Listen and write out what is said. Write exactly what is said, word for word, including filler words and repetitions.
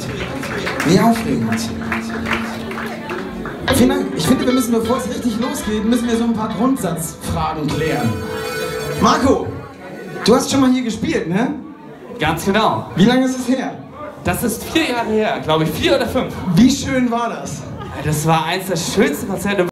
Wie aufregend. Vielen Dank. Ich finde, wir müssen, bevor es richtig losgeht, müssen wir so ein paar Grundsatzfragen klären. Marco, du hast schon mal hier gespielt, ne? Ganz genau. Wie lange ist es her? Das ist vier Jahre her, glaube ich. Vier oder fünf. Wie schön war das? Das war eins der schönsten Konzerte.